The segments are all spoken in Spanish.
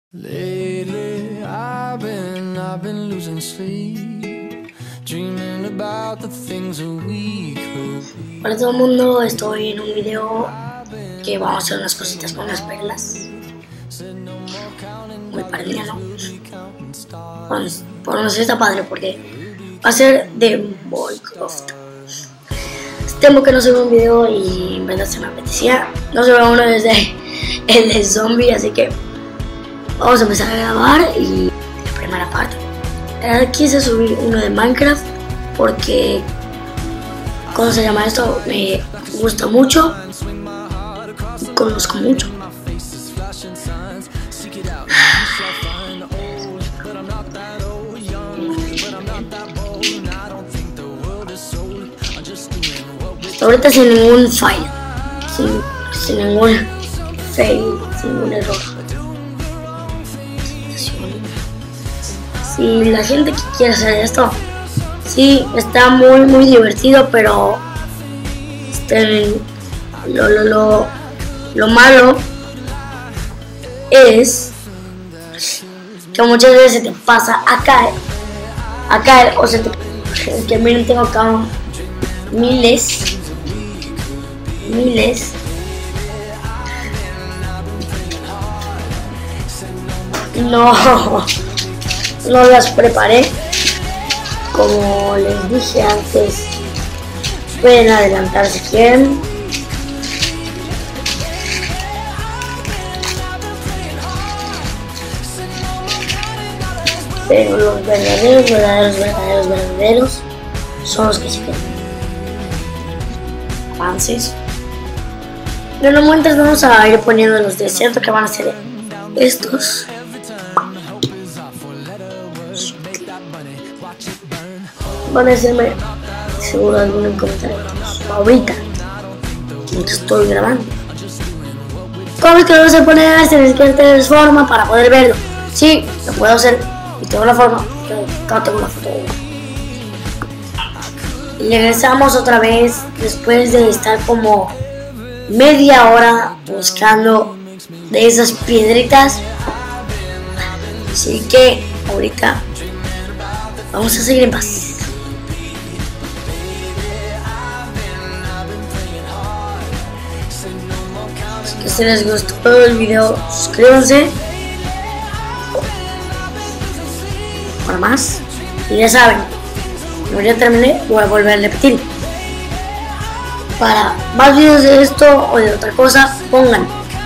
Lately, I've been losing sleep, dreaming about the things that we could be. Hola a todo el mundo, estoy en un video que vamos a hacer unas cositas con las perlas. Muy parecida, ¿no? Por no sé, está padre porque va a ser de Minecraft. Hace tiempo que no subo un video y en verdad se me apetecía. No se ve uno desde el de zombie, así que vamos a empezar a grabar y la primera parte. Quise subir uno de Minecraft porque, ¿cómo se llama esto? Me gusta mucho, conozco mucho. Ahorita sin ningún fail, sin ningún fail, sin ningún error. Si la gente que quiere hacer esto, sí, está muy divertido, pero lo malo es que muchas veces se te pasa a caer o se te... que miren, tengo acá miles no las preparé, como les dije antes. Pueden adelantar si quieren. Pero los verdaderos son los que sí quieren avances. Pero mientras vamos a ir poniendo los de centro, que van a ser estos. Van a decirme seguro algún comentario ahorita mientras estoy grabando. ¿Cómo es que lo vas a poner? Tienes que tener forma para poder verlo. Sí, lo puedo hacer y tengo la forma, pero no tengo la foto. Y regresamos otra vez después de estar como media hora buscando de esas piedritas. Así que ahorita vamos a seguir en paz. Si les gustó el video, suscríbanse para más. Y ya saben, como ya terminé, voy a volver a repetir. Para más videos de esto o de otra cosa, pongan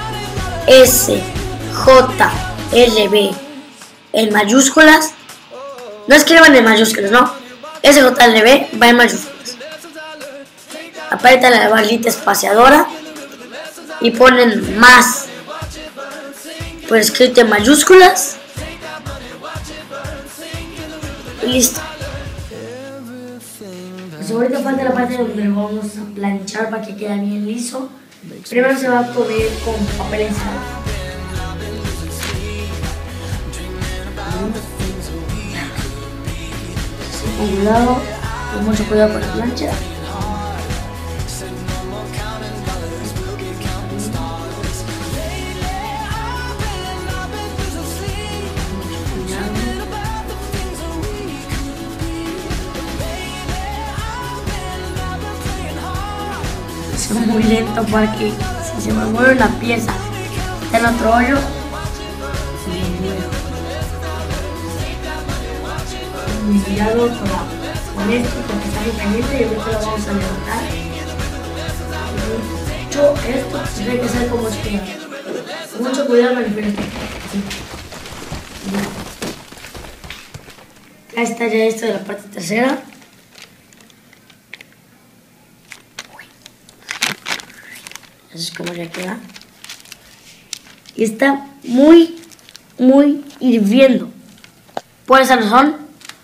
SJLB en mayúsculas. No escriban en mayúsculas, no. SJLB va en mayúsculas. Apretan la barrita espaciadora y ponen más por escrito en mayúsculas y listo. Pues ahorita falta la parte donde lo vamos a planchar para que quede bien liso. Primero se va a cubrir con papel encerado. Con cuidado, con mucho cuidado con la plancha. Muy lento porque si se me mueve una pieza está en otro hoyo. Muy cuidado con esto porque está muy caliente y ahorita lo vamos a levantar. Mucho esto tiene que ser como espía. Mucho cuidado con el frente. Ahí está ya esto de la parte trasera. Así es como ya queda. Y está muy hirviendo. Por esa razón,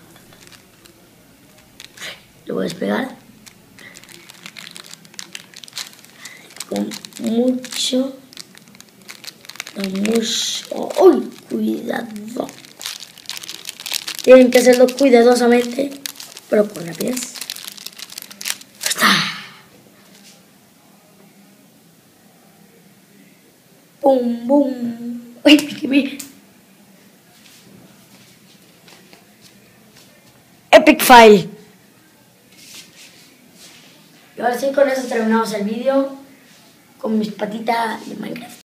lo voy a despegar con mucho. ¡Uy! Cuidado. Tienen que hacerlo cuidadosamente, pero con rapidez. ¡Bum, bum! ¡Uy, qué bien! epic fail. Y ahora sí, con eso terminamos el vídeo con mis patitas de Minecraft.